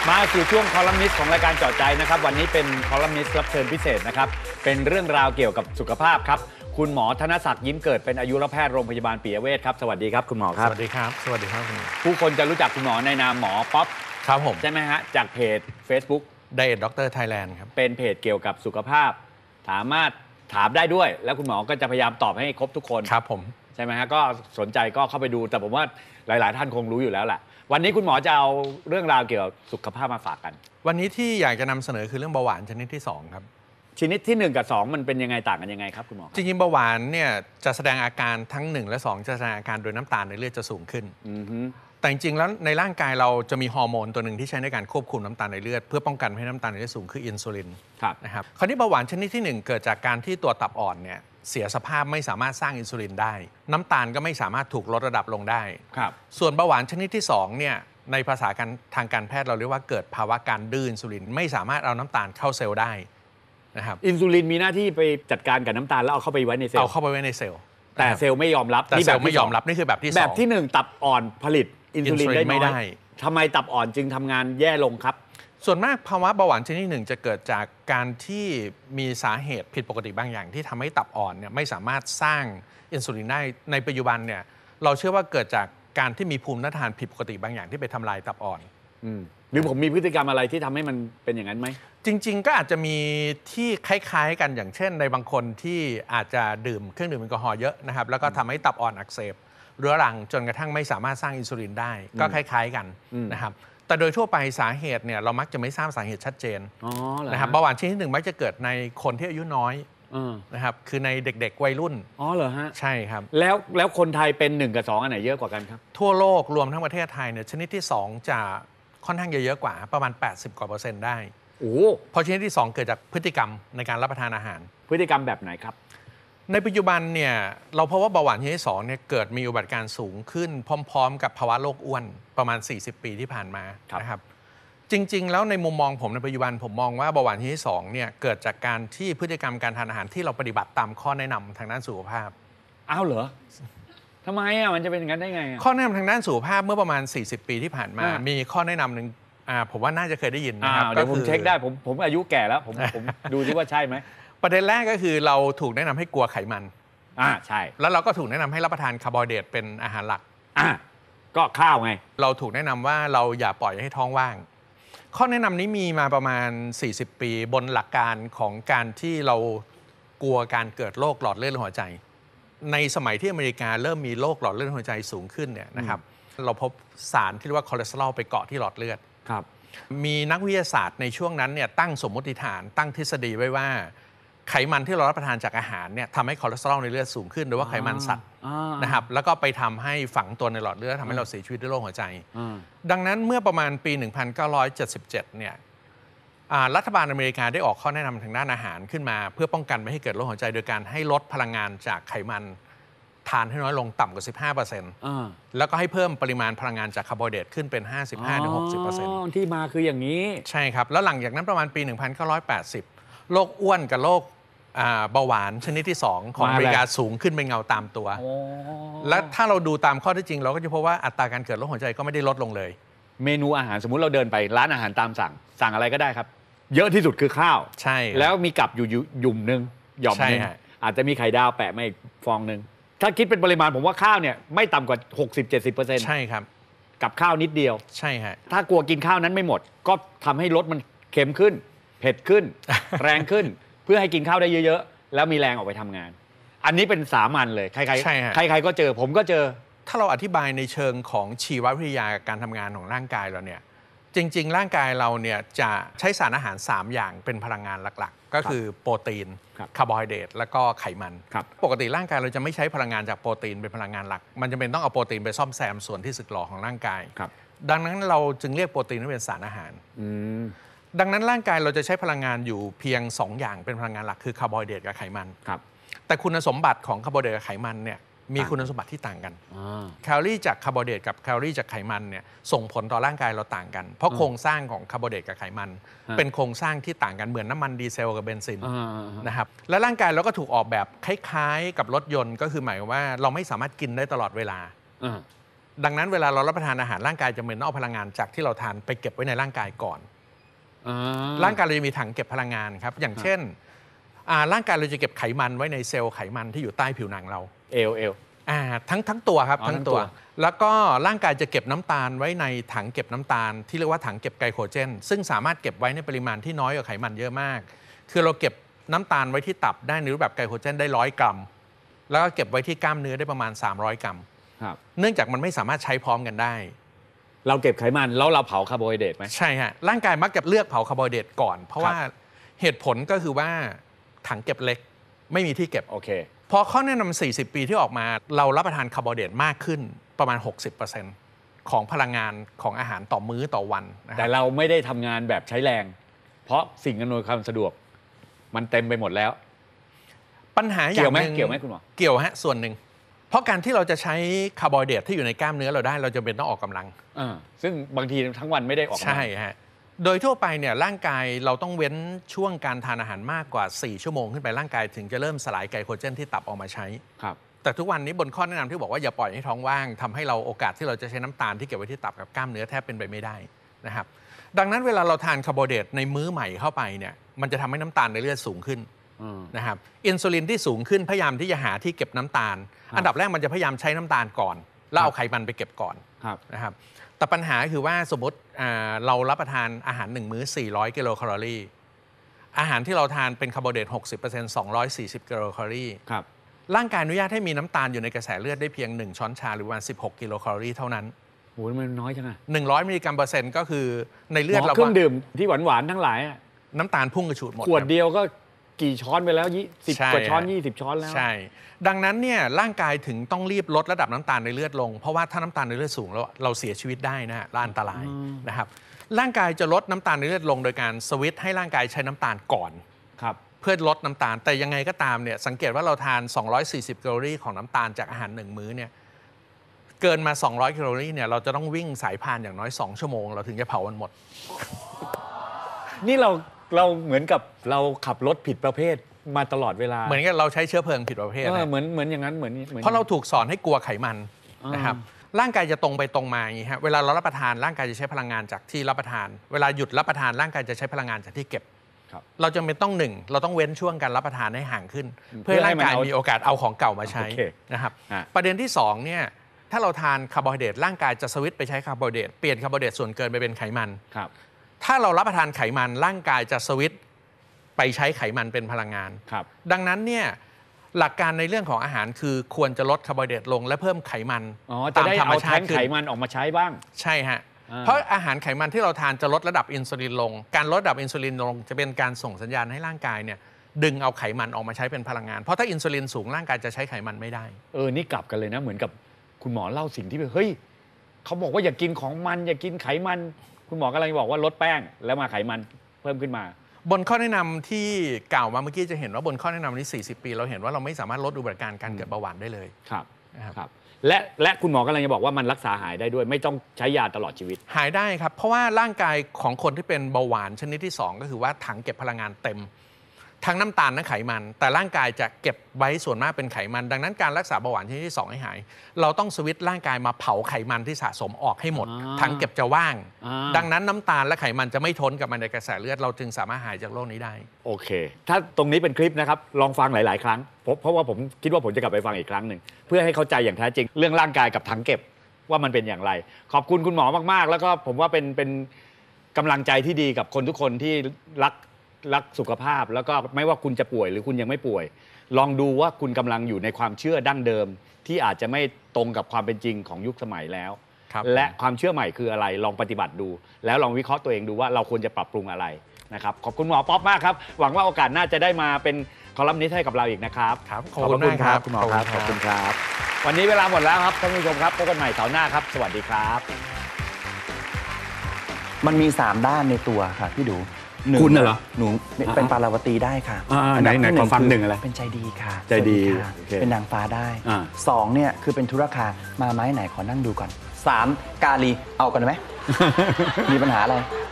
มาสู่ช่วงคอลัมนิสต์ของรายการเจาะใจนะครับวันนี้เป็นคอลัมนิสต์รับเชิญพิเศษนะครับเป็นเรื่องราวเกี่ยวกับสุขภาพครับคุณหมอธนศักดิ์ยิ้มเกิดเป็นอายุรแพทย์โรงพยาบาลปิยเวชครับสวัสดีครับคุณหมอครับสวัสดีครับสวัสดีครับผู้คนจะรู้จักคุณหมอในนามหมอป๊อปครับผมใช่ไหมฮะจากเพจ Facebook Diet Doctor Thailand ครับเป็นเพจเกี่ยวกับสุขภาพสามารถถามได้ด้วยแล้วคุณหมอก็จะพยายามตอบให้ครบทุกคนครับผมใช่ไหมฮะก็สนใจก็เข้าไปดูแต่ผมว่าหลายๆท่านคงรู้อยู่แล้วแหละวันนี้คุณหมอจะเอาเรื่องราวเกี่ยวกับสุขภาพมาฝากกันวันนี้ที่อยากจะนำเสนอคือเรื่องเบาหวานชนิดที่2ครับชนิดที่1กับ2มันเป็นยังไงต่างกันยังไงครับคุณหมอจริงๆเบาหวานเนี่ยจะแสดงอาการทั้ง1และ2จะแสดงอาการโดยน้ำตาลในเลือดจะสูงขึ้นแต่จริงๆแล้วในร่างกายเราจะมีฮอร์โมนตัวหนึ่งที่ใช้ในการควบคุมน้ำตาลในเลือดเพื่อป้องกันไม่ให้น้ำตาลในเลือดสูงคืออินซูลินนะครับคราวนี้เบาหวานชนิดที่1เกิดจากการที่ตัวตับอ่อนเนี่ยเสียสภาพไม่สามารถสร้างอินซูลินได้น้ำตาลก็ไม่สามารถถูกลดระดับลงได้ส่วนเบาหวานชนิดที่2เนี่ยในภาษาทางการแพทย์เราเรียกว่าเกิดภาวะการดื้ออินซูลินไม่สามารถเอาน้ำตาลเข้าเซลล์ได้นะครับอินซูลินมีหน้าที่ไปจัดการกับน้ำตาลแล้วเอาเข้าไปไว้ในเซลล์เอาเข้าไปไว้ในเซลล์แต่เซลล์ไม่ยอมรับแต่เซลล์ไม่ยอมรับนี่คือแบบที่2 แบบที่1ตับอ่อนผลิตอินซูลินได้ไม่ได้ทำไมตับอ่อนจึงทำงานแย่ลงครับส่วนมากภาวะเบาหวานชนิด1จะเกิดจากการที่มีสาเหตุผิดปกติบางอย่างที่ทำให้ตับอ่อนเนี่ยไม่สามารถสร้างอินซูลินได้ในปัจจุบันเนี่ยเราเชื่อว่าเกิดจากการที่มีภูมิต้านทานผิดปกติบางอย่างที่ไปทำลายตับอ่อนหรือผมมีพฤติกรรมอะไรที่ทำให้มันเป็นอย่างนั้นไหมจริงๆก็อาจจะมีที่คล้ายๆกันอย่างเช่นในบางคนที่อาจจะดื่มเครื่องดื่มแอลกอฮอล์เยอะนะครับแล้วก็ทำให้ตับอ่อนอักเสบเรื้อรังจนกระทั่งไม่สามารถสร้างอินซูลินได้ก็คล้ายๆกันนะครับแต่โดยทั่วไปสาเหตุเนี่ยเรามักจะไม่ทราบสาเหตุชัดเจนนะครับเบาหวานชนิดที่1มักจะเกิดในคนที่อายุน้อยนะครับคือในเด็กๆวัยรุ่นอ๋อเหรอฮะใช่ครับแล้วคนไทยเป็น1กับ2อันไหนเยอะกว่ากันครับทั่วโลกรวมทั้งประเทศไทยเนี่ยชนิดที่2จะค่อนข้างเยอะกว่าประมาณ80%กว่าได้โอ้เพราะชนิดที่2เกิดจากพฤติกรรมในการรับประทานอาหารพฤติกรรมแบบไหนครับในปัจจุบันเนี่ยเราพบว่าเบาหวานชนิดที่2เนี่ยเกิดมีอุบัติการณ์สูงขึ้นพร้อมๆกับภาวะโรคอ้วนประมาณ40 ปีที่ผ่านมานะครับจริงๆแล้วในมุมมองผมในปัจจุบันผมมองว่าเบาหวานชนิดที่2เนี่ยเกิดจากการที่พฤติกรรมการทานอาหารที่เราปฏิบัติตามข้อแนะนำทางด้านสุขภาพอ้าวเหรอทำไมอ่ะมันจะเป็นอย่างนั้นได้ไงข้อแนะนำทางด้านสุขภาพเมื่อประมาณ40 ปีที่ผ่านมามีข้อแนะนำหนึ่งผมว่าน่าจะเคยได้ยินนะครับเดี๋ยวผมเช็คได้ผมอายุแก่แล้วผมดูซิว่าใช่ไหมประเด็นแรกก็คือเราถูกแนะนำให้กลัวไขมันใช่แล้วเราก็ถูกแนะนำให้รับประทานคาร์โบไฮเดรตเป็นอาหารหลักก็ข้าวไงเราถูกแนะนำว่าเราอย่าปล่อยให้ท้องว่างข้อแนะนำนี้มีมาประมาณ40 ปีบนหลักการของการที่เรากลัวการเกิดโรคหลอดเลือดหัวใจในสมัยที่อเมริกาเริ่มมีโรคหลอดเลือดหัวใจสูงขึ้นเนี่ยนะครับเราพบสารที่เรียกว่าคอเลสเตอรอลไปเกาะที่หลอดเลือดมีนักวิทยาศาสตร์ในช่วงนั้นเนี่ยตั้งสมมติฐานตั้งทฤษฎีไว้ว่าไขมันที่เรารับประทานจากอาหารเนี่ยทำให้คอเลสเตอรอลในเลือดสูงขึ้นโดยว่าไขมันสัตว์นะครับแล้วก็ไปทำให้ฝังตัวในหลอดเลือดทำให้เราเสียชีวิตด้วยโรคหัวใจดังนั้นเมื่อประมาณปี 1977 เนี่ยรัฐบาลอเมริกาได้ออกข้อแนะนำทางด้านอาหารขึ้นมาเพื่อป้องกันไม่ให้เกิดโรคหัวใจโดยการให้ลดพลังงานจากไขมันทานให้น้อยลงต่ำกว่า 15% แล้วก็ให้เพิ่มปริมาณพลังงานจากคาร์โบไฮเดรตขึ้นเป็น 55-60% ที่มาคืออย่างนี้ใช่ครับแล้วหลังจากนั้นประมาณปี 1980 โรคอ้วนกับโรคเบาหวานชนิดที่2ของอเมริกาสูงขึ้นเป็นเงาตามตัวและถ้าเราดูตามข้อเท็จจริงเราก็จะพบว่าอัตราการเกิดโรคหัวใจก็ไม่ได้ลดลงเลยเมนูอาหารสมมุติเราเดินไปร้านอาหารตามสั่งอะไรก็ได้ครับเยอะที่สุดคือข้าวใช่แล้วมีกับอยู่หยุ่มนึงหย่อมนึงอาจจะมีไข่ดาวแปะมาอีกฟองนึงถ้าคิดเป็นปริมาณผมว่าข้าวเนี่ยไม่ต่ำกว่า 60-70% ใช่ครับกับข้าวนิดเดียวใช่ฮะถ้ากลัวกินข้าวนั้นไม่หมดก็ทำให้รสมันเค็มขึ้นเผ็ดขึ้น แรงขึ้นเพื่อให้กินข้าวได้เยอะๆแล้วมีแรงออกไปทำงานอันนี้เป็นสามัญเลยใครๆก็เจอผมก็เจอถ้าเราอธิบายในเชิงของชีววิทยาการทำงานของร่างกายเราเนี่ยจริงๆร่างกายเราเนี่ยจะใช้สารอาหาร3อย่างเป็นพลังงานหลักๆก็คือโปรตีนคาร์โบไฮเดรตแล้วก็ไขมันปกติร่างกายเราจะไม่ใช้พลังงานจากโปรตีนเป็นพลังงานหลักมันจะเป็นต้องเอาโปรตีนไปซ่อมแซมส่วนที่สึกหรอของร่างกายดังนั้นเราจึงเรียกโปรตีนว่าเป็นสารอาหารดังนั้นร่างกายเราจะใช้พลังงานอยู่เพียง2อย่างเป็นพลังงานหลักคือคาร์โบไฮเดรตกับไขมันแต่คุณสมบัติของคาร์โบไฮเดรตกับไขมันเนี่ยมีคุณสมบัติที่ต่างกันแคลอรี่จากคาร์โบไฮเดรตกับแคลอรี่จากไขมันเนี่ยส่งผลต่อร่างกายเราต่างกันเพราะโครงสร้างของคาร์โบไฮเดรตกับไขมันเป็นโครงสร้างที่ต่างกันเหมือนน้ำมันดีเซลกับเบนซินนะครับและร่างกายเราก็ถูกออกแบบคล้ายๆกับรถยนต์ก็คือหมายว่าเราไม่สามารถกินได้ตลอดเวลาดังนั้นเวลาเรารับประทานอาหารร่างกายจะเหมือนเอาพลังงานจากที่เราทานไปเก็บไว้ในร่างกายก่อนร่างกายเราจะมีถังเก็บพลังงานครับอย่างเช่นร่างกายเราจะเก็บไขมันไว้ในเซลล์ไขมันที่อยู่ใต้ผิวหนังเราเอลทั้งตัวครับทั้งตัวแล้วก็ร่างกายจะเก็บน้ำตาลไว้ในถังเก็บน้ำตาลที่เรียกว่าถังเก็บไกลโคเจนซึ่งสามารถเก็บไว้ในปริมาณที่น้อยกว่าไขมันเยอะมากคือเราเก็บน้ำตาลไว้ที่ตับได้ในรูปแบบไกลโคเจนได้100 กรัมแล้วก็เก็บไว้ที่กล้ามเนื้อได้ประมาณ300 กรัมเนื่องจากมันไม่สามารถใช้พร้อมกันได้เราเก็บไขมันแล้วเราเผาคาร์โบไฮเดรตไหมใช่ฮะร่างกายมักจะเลือกเผาคาร์โบไฮเดรตก่อนเพราะว่าเหตุผลก็คือว่าถังเก็บเล็กไม่มีที่เก็บโอเคพอข้อแนะนำ40 ปีที่ออกมาเรารับประทานคาร์โบไฮเดรตมากขึ้นประมาณ 60% ของพลังงานของอาหารต่อมื้อต่อวันแต่เราไม่ได้ทำงานแบบใช้แรงเพราะสิ่งอำนวยความสะดวกมันเต็มไปหมดแล้วปัญหาอย่างนึงเกี่ยวไหมคุณหมอเกี่ยวฮะส่วนหนึ่งเพราะการที่เราจะใช้คาร์โบไฮเดรตที่อยู่ในกล้ามเนื้อเราได้เราจะเป็นต้องออกกำลังซึ่งบางทีทั้งวันไม่ได้ออกกำลังใช่ฮะโดยทั่วไปเนี่ยร่างกายเราต้องเว้นช่วงการทานอาหารมากกว่า4 ชั่วโมงขึ้นไปร่างกายถึงจะเริ่มสลายไกลโคเจนที่ตับออกมาใช้ครับแต่ทุกวันนี้บนข้อแนะนำที่บอกว่าอย่าปล่อยให้ท้องว่างทำให้เราโอกาสที่เราจะใช้น้ำตาลที่เก็บไว้ที่ตับกับกล้ามเนื้อแทบเป็นไปไม่ได้นะครับดังนั้นเวลาเราทานคาร์โบไฮเดรตในมื้อใหม่เข้าไปเนี่ยมันจะทำให้น้ำตาลในเลือดสูงขึ้นนะครับอินซูลินที่สูงขึ้นพยายามที่จะหาที่เก็บน้ำตาลอันดับแรกมันจะพยายามใช้น้ำตาลก่อนแล้วเอาไขมันไปเก็บก่อนนะครับแต่ปัญหาคือว่าสมมติเรารับประทานอาหาร1มื้อ400 กิโลแคลอรี่อาหารที่เราทานเป็นคาร์โบไฮเดรต 60% 240 กิโลแคลอรี่ร่างกายอนุญาตให้มีน้ำตาลอยู่ในกระแสเลือดได้เพียง1 ช้อนชาหรือประมาณ16 กิโลแคลอรี่เท่านั้นโอ้ยมันน้อยจังอะ 100 มิลลิกรัมเปอร์เซ็นต์ก็คือในเลือดเราเครื่องดื่มที่หวานๆทั้งหลายน้ำตาลพุ่งกระฉูดหมดขวดเดียวก็กี่ช้อนไปแล้ว10 กว่าช้อน20 ช้อนแล้วใช่ดังนั้นเนี่ยร่างกายถึงต้องรีบลดระดับน้ำตาลในเลือดลงเพราะว่าถ้าน้ำตาลในเลือดสูงแล้วเราเสียชีวิตได้นะฮะอันตรายนะครับร่างกายจะลดน้ำตาลในเลือดลงโดยการสวิตช์ให้ร่างกายใช้น้ำตาลก่อนเพื่อลดน้ำตาลแต่ยังไงก็ตามเนี่ยสังเกตว่าเราทาน240 แคลอรี่ของน้ำตาลจากอาหาร1 มื้อเนี่ยเกินมา200 แคลอรี่เนี่ยเราจะต้องวิ่งสายพานอย่างน้อย2 ชั่วโมงเราถึงจะเผามันหมดนี่เราเหมือนกับเราขับรถผิดประเภทมาตลอดเวลาเหมือนกับเราใช้เชื้อเพลิงผิดประเภทเหมือนอย่างนั้นเหมือนเพราะเราถูกสอนให้กลัวไขมันนะครับร่างกายจะตรงไปตรงมาอย่างนี้ฮะเวลาเรารับประทานร่างกายจะใช้พลังงานจากที่รับประทานเวลาหยุดรับประทานร่างกายจะใช้พลังงานจากที่เก็บเราจำเป็นต้องเราต้องเว้นช่วงการรับประทานให้ห่างขึ้นเพื่อให้ร่างกายมีโอกาสเอาของเก่ามาใช้นะครับประเด็นที่2เนี่ยถ้าเราทานคาร์โบไฮเดรตร่างกายจะสวิตช์ไปใช้คาร์โบไฮเดรตเปลี่ยนคาร์โบไฮเดรตส่วนเกินไปเป็นไขมันถ้าเรารับประทานไขมันร่างกายจะสวิตช์ไปใช้ไขมันเป็นพลังงานดังนั้นเนี่ยหลักการในเรื่องของอาหารคือควรจะลดคาร์โบไฮเดรตลงและเพิ่มไขมันตามธรรมชาติไขมันออกมาใช้บ้างใช่ฮะเพราะอาหารไขมันที่เราทานจะลดระดับอินซูลินลงการลดระดับอินซูลินลงจะเป็นการส่งสัญญาณให้ร่างกายเนี่ยดึงเอาไขมันออกมาใช้เป็นพลังงานเพราะถ้าอินซูลินสูงร่างกายจะใช้ไขมันไม่ได้นี่กลับกันเลยนะเหมือนกับคุณหมอเล่าสิ่งที่เฮ้ยเขาบอกว่าอย่ากินของมันอย่ากินไขมันคุณหมอกำลังบอกว่าลดแป้งแล้วมาไขมันเพิ่มขึ้นมาบนข้อแนะนำที่กล่าวมาเมื่อกี้จะเห็นว่าบนข้อแนะนำนี้40 ปีเราเห็นว่าเราไม่สามารถลดอุบัติการเกิดเบาหวานได้เลยครับและคุณหมอกำลังจะบอกว่ามันรักษาหายได้ด้วยไม่ต้องใช้ยาตลอดชีวิตหายได้ครับเพราะว่าร่างกายของคนที่เป็นเบาหวานชนิดที่2ก็คือว่าถังเก็บพลังงานเต็มทั้งน้ำตาลและไขมันแต่ร่างกายจะเก็บไว้ส่วนมากเป็นไขมันดังนั้นการรักษาเบาหวานชนิดที่2ให้หายเราต้องสวิตช์ร่างกายมาเผาไขมันที่สะสมออกให้หมดถังเก็บจะว่างดังนั้นน้ำตาลและไขมันจะไม่ทนกับมันในกระแสเลือดเราจึงสามารถหายจากโรคนี้ได้โอเคถ้าตรงนี้เป็นคลิปนะครับลองฟังหลายๆครั้งเพราะว่าผมคิดว่าผมจะกลับไปฟังอีกครั้งหนึ่งเพื่อให้เข้าใจอย่างแท้จริงเรื่องร่างกายกับถังเก็บว่ามันเป็นอย่างไรขอบคุณคุณหมอมากๆแล้วก็ผมว่าเป็นกำลังใจที่ดีกับคนทุกคนที่รักสุขภาพแล้วก็ไม่ว่าคุณจะป่วยหรือคุณยังไม่ป่วยลองดูว่าคุณกำลังอยู่ในความเชื่อดั้งเดิมที่อาจจะไม่ตรงกับความเป็นจริงของยุคสมัยแล้วและความเชื่อใหม่คืออะไรลองปฏิบัติดูแล้วลองวิเคราะห์ตัวเองดูว่าเราควรจะปรับปรุงอะไรนะครับขอบคุณหมอป๊อปมากครับหวังว่าโอกาสหน้าจะได้มาเป็นคอลัมนิสต์ให้กับเราอีกนะครับขอบคุณครับคุณหมอครับขอบคุณครับวันนี้เวลาหมดแล้วครับท่านผู้ชมครับพบกันใหม่เสาร์หน้าครับสวัสดีครับมันมี3ด้านในตัวค่ะพี่ดูคุณเหรอหนูเป็นปาราวตีได้ค่ะไหนขอฟังหนึ่งอะไรเป็นใจดีค่ะใจดีเป็นนางฟ้าได้2เนี่ยคือเป็นธุรคามาไม้ไหนขอนั่งดูก่อน3กาลีเอากันไหมมีปัญหาอะไร